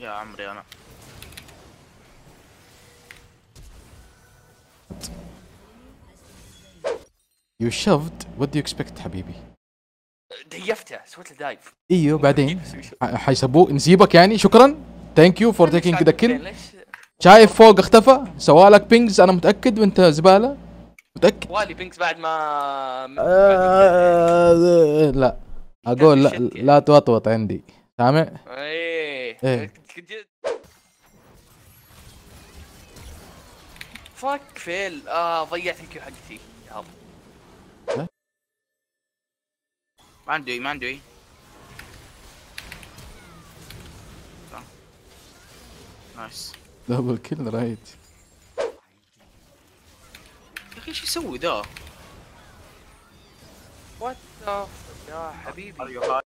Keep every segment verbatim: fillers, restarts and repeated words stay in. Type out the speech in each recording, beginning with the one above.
يا عمري انا يو شفت وات دو يو اكسبكت حبيبي. ديفته سويت له دايف. ايوه بعدين حيسبوه نسيبك يعني. شكرا ثانك يو فور تيكينج ذا كيل. شايف فوق اختفى سوالك بينجز انا متاكد وانت زباله متاكد. والي بينكس بعد ما آه لا اقول لا لا توطوط عندي سامع. ايه ايه فك فيل. اه ضيعت الكيو حقتي يا هب. ما عنده اي ما عنده اي. نايس دبل كيل رايت. يا اخي ايش يسوي ذا؟ وات ذا يا حبيبي.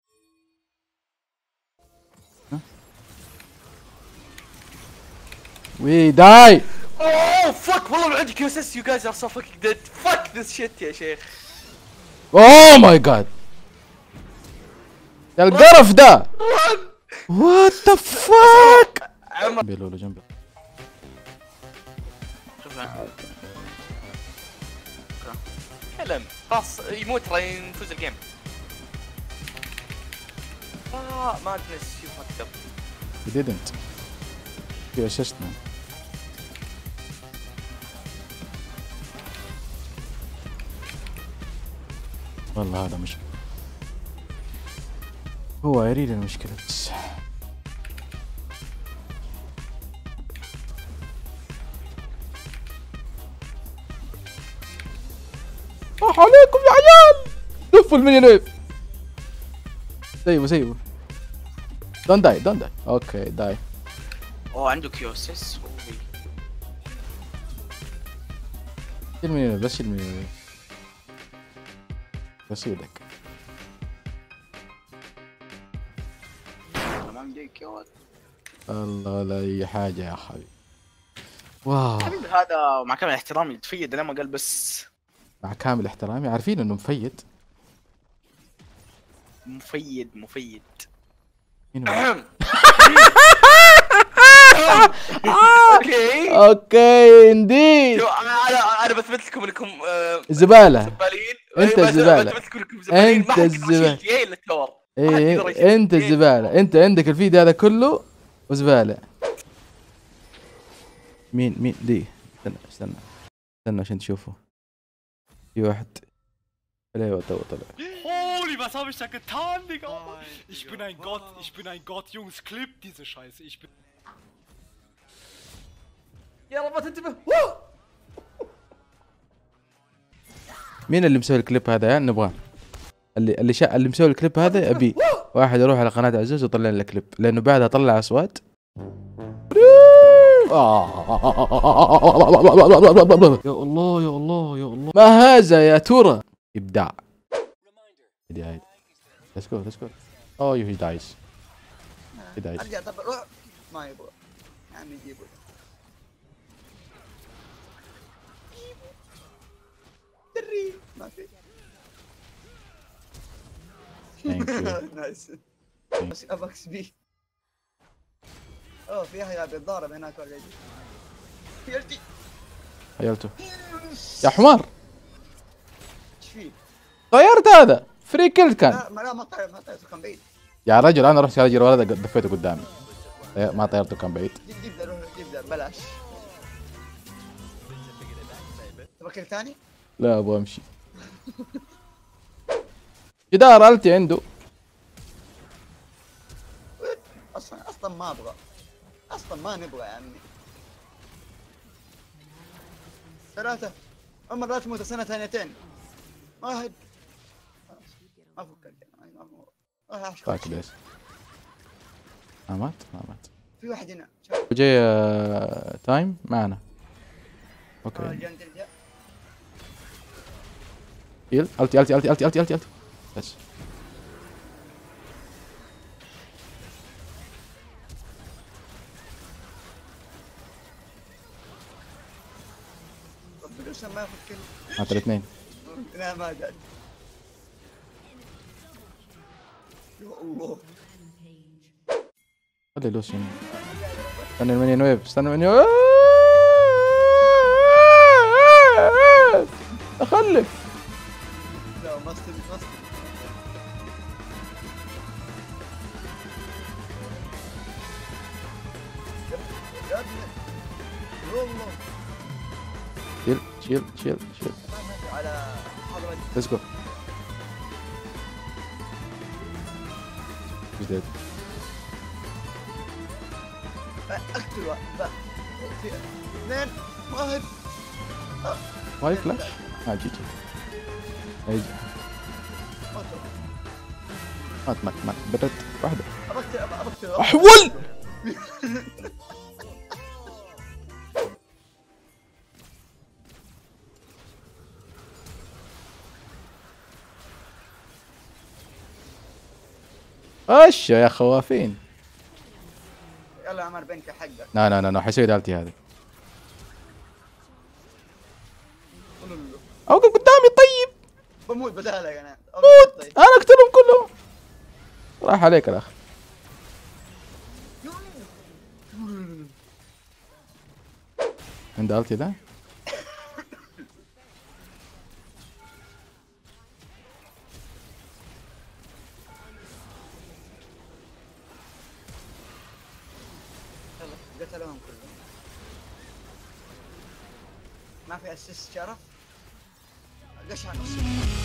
وي داي. اوه فك والله ما عندي كيو اس اس. يو جايز ار سو فاكينج ديد. فك ذس شيت يا شيخ. اوه ماي جاد يا القرف ده. وات ذا فاك. جنبي لولو جنبي. شوف حلم خلاص يموت راح نفوز الجيم. اه ما ادري شو مكتب. You didn't. في اسسنا. والله هذا مشكلة. هو يريد المشكلة. راح عليكم يا عيال. لفوا المليونير. سيبوا سيبوا. دون داي دون داي. اوكي داي. اوه عنده كيو اس اس. شيل المليونير بس شيل المليونير. بس يدك. تمام ديك يا ولد. الله ولا اي حاجة يا حبيبي. واو. حبيبي هذا مع كامل احترامي تفيد لما قال بس. مع كامل احترامي عارفين انه مفيد. مفيد مفيد. اوكي اوكي اندي. انا انا بثبت لكم انكم زبالة. زبالين. انت الزبالة. بثبت لكم انكم زبالين. انت الزبالة. ايه انت الزبالة. انت عندك الفيديو هذا كله وزبالة. مين مين دي. استنى استنى استنى عشان تشوفوا. في واحد. ايوه تو طلع. Holy, was habe ich da getan, Digga? Ich bin ein Gott, ich bin ein Gott, Jungs, clip diese Scheiße, ich bin... يلا ما تنتبه. مين اللي مسوي الكليب هذا يعني نبغاه. اللي اللي شا... اللي مسوي الكليب هذا ابي واحد يروح على قناة عزوز ويطلع لنا الكليب لانه بعدها طلع اصوات. يا الله يا الله يا الله ما هذا يا ترى. ابداع. هيدي هيدي. ليتس جو ليتس جو. اوه هي دايز. هي دايز. ارجع طب روح. ما يبغى يا عمي جيبه. دري ما في. نايس. بس ابكس بي. اوه في احد بيتضارب هناك ولا يجي. يرجي. حيلته. يا حمار. ايش فيه؟ طيرت هذا فري كيل كان. لا لا ما طير ما طير كان بعيد. يا رجل انا رحت على ولد دفيته قدامي. ما طيرته كان بعيد. جيب جيب ذا روح جيب ذا بلاش. تبغى كيل ثاني؟ لا ابغى امشي. جدار التي عنده. اصلا اصلا ما ابغى. اصلا ما نبغى يا عمي. ثلاثة. عمر لا تموت سنة ثانيتين. واحد. ما فكرت ما فكرت. فاك ليش؟ ما مات ما مات. في واحد هنا. جاي آه... تايم معنا. اوكي. يل التي التي التي التي التي التي التي بس. ما ياخذ كل. مات الاثنين. لا ما جد. يا الله. خلي لوسيون. استنى المنيون ويف، استنى المنيون ويف. اخلف. لا ما استوي ما استوي. يا ابني والله شيل شيل شيل شيل. ما ماشي على حضرة. ليتس جو. He's dead. اقتل واحد بقى. اثنين واحد. واي فلاش؟ اه جي جي. ايجي. مات مات مات بدت واحدة. ابقتل ابقتل. احول! ايش يا خوافين. يلا عمر بنك حقك. لا لا لا لا حيسوي دالتي هذا. اوقف قدامي طيب. بموت بدالك انا. موت. انا اقتلهم كلهم. راح عليك الاخ. من دالتي ذا. قتلهم كلهم. ما في اسيست شرف. قش على نص.